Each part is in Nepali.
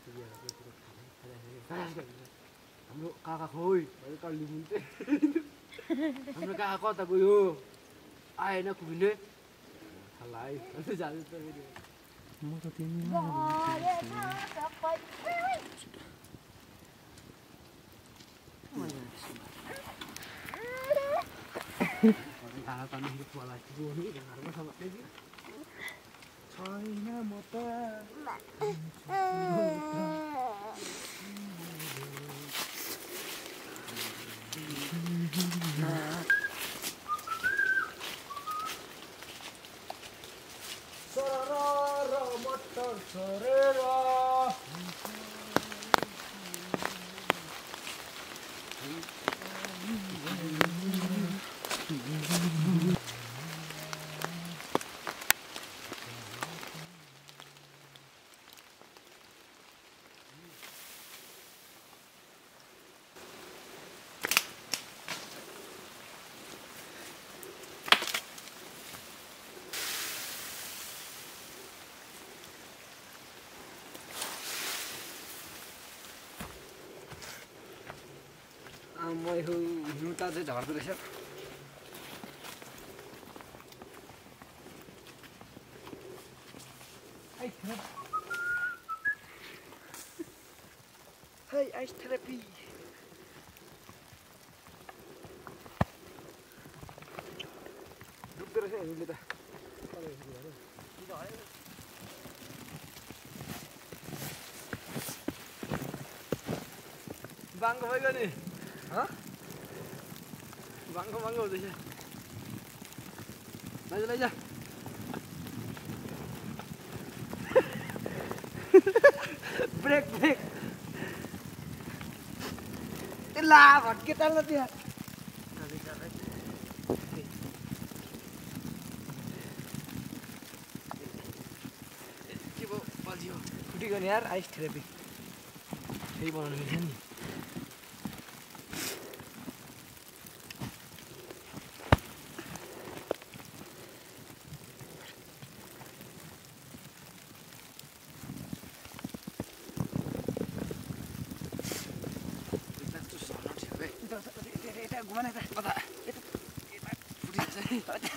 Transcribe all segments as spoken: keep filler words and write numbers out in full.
हाम्रो काका खोइ भयो कल्ली मुन्टे हाम्रो काका कता गयो आएन कुबिने थालाई अन्त जानु त फेरि म त तिमी काका पानी पलाएको गोनी घरमा समात्ने कि छैन म त सरर मटर सरेर मैं हिउँता चाहिँ झर्दो रहेछ है आइस थेरापी डुब्दो रहेछ हामीले त बाङ्गो भइगयो नि बाङ्गो बाङ्गो हुँदैछ लैजा लैजा ब्रेक ब्रेक ए ला भट्के ताल्न त्यहाँ के भयो बल्झियो फुटिगयो नि यार आइस थेरापी फेरि बनाउनु मिल्छ नि Gimana itu? Kata itu putih saya.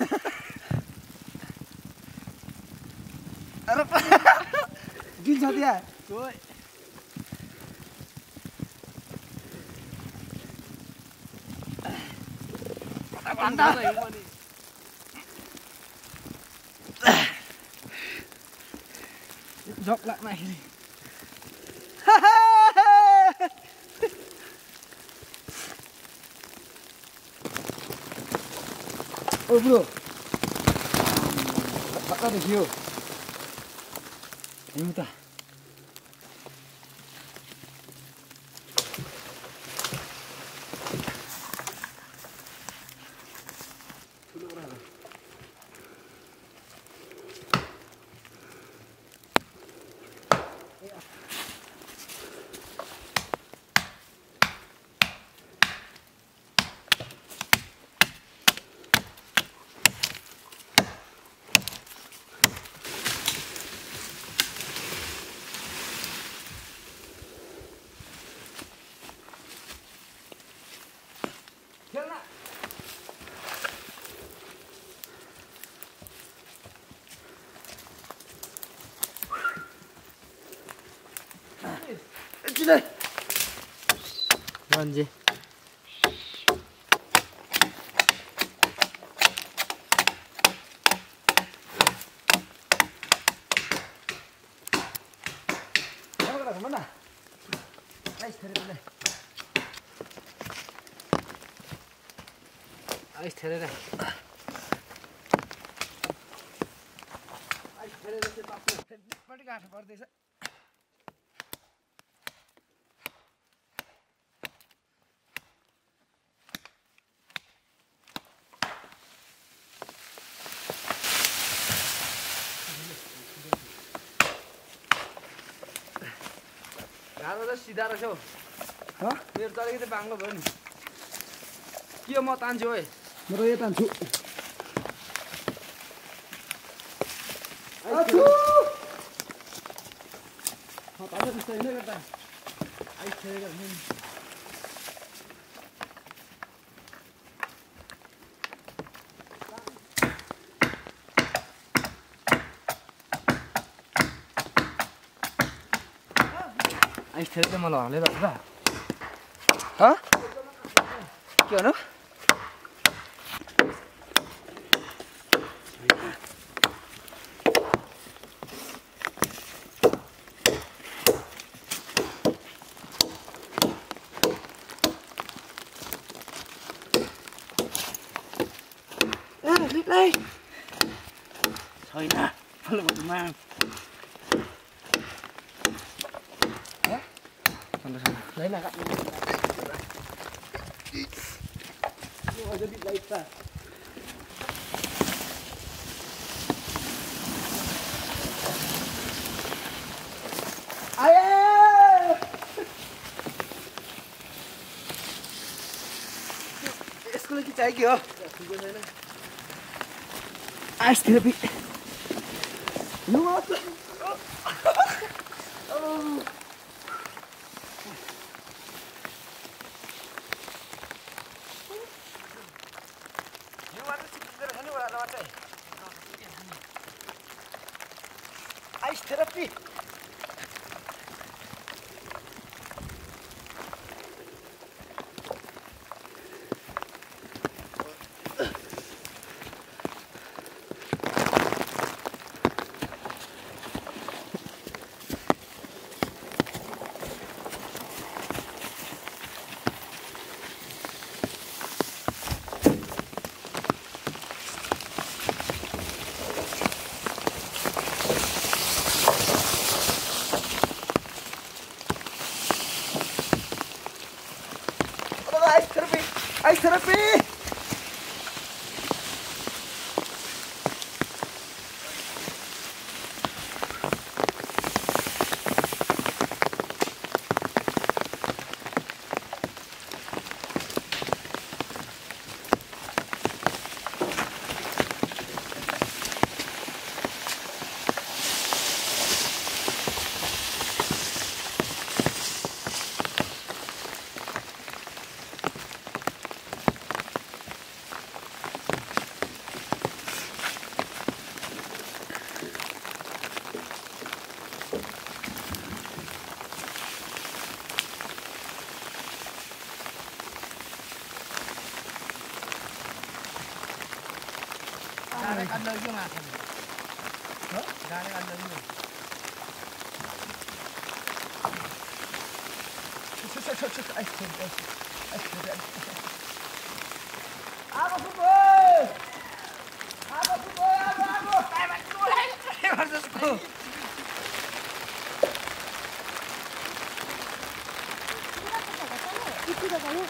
Arab. Gil jati ya. Koi. Anda. Jok lại mày. Oh bro, apa nih Thankyou? Ini mudah. Cile. Manje. Kamu ke mana? Ais terus. Ais terus. Ais terus itu apa? Pasti kan seperti itu. गाह्रो त सिधा रहेछ हौ मेरो त अलिकति बाङ्गो भयो नि के म तान्छु है म त यो तान्छु आछु छैन गर्दा आइस छैन गर्दा आइस छैन त मलाई हले गर्दा ह के भन्नु Đây thôi nè phải là một mang lấy là gắt nhưng mà bị lấy ra ai ơi इसको लेके चाहिए क्या Ice therapy. You want to? Oh. You want to see the honey or not? Ice therapy. Ice therapy! Direct under yung akin. No? Direct under yung. Sus, sus, sus, sus. Ay, sus, sus. Ay, sus, sus. Ako po po! Ako po po! Ako, ako! Ay, magtulay! Ay, magtulay ko! Ito na kayo.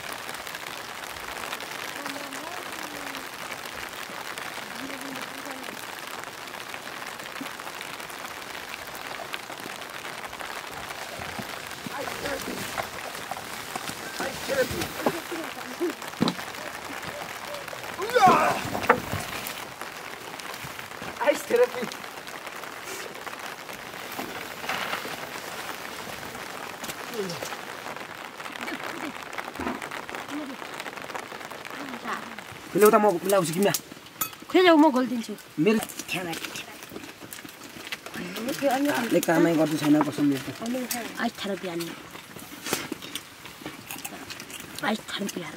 Ice therapy. Hello, ta mau lau sikit ya. Kau jauh mau gol tinju. Mir. Lek kamai गर्छु छैन कसम यस्तो. Ice therapy ani. Ice therapy haru.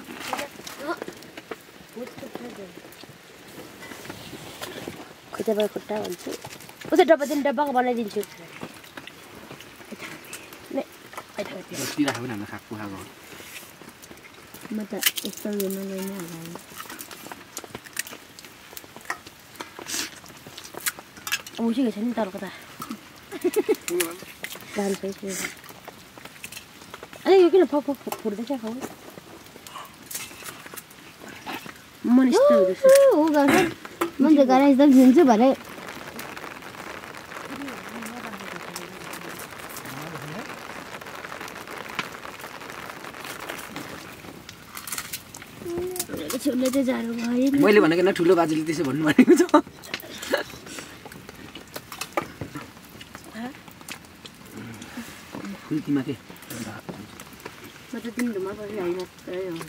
Kita bawa kota bantu. Udah dapat din dabang mana dinju. Nek, ice therapy. Tidak apa nama kakku hago. Mata itu yang mana ini ada. Kamu sih kesini taruh kata. Bahan saya sih. Ada yang kena papa pura dah kau. Mana istirahat tu? Oh, kan? Mana sekarang istirahat jenju balik. Sudah tu jalan hari. मैले भनेको न ठुलो बाजुले त्यसो भन्नु भनेको छ. कुल्ती माथि म त तिम्रो बसी होइन मात्रै हुन्छ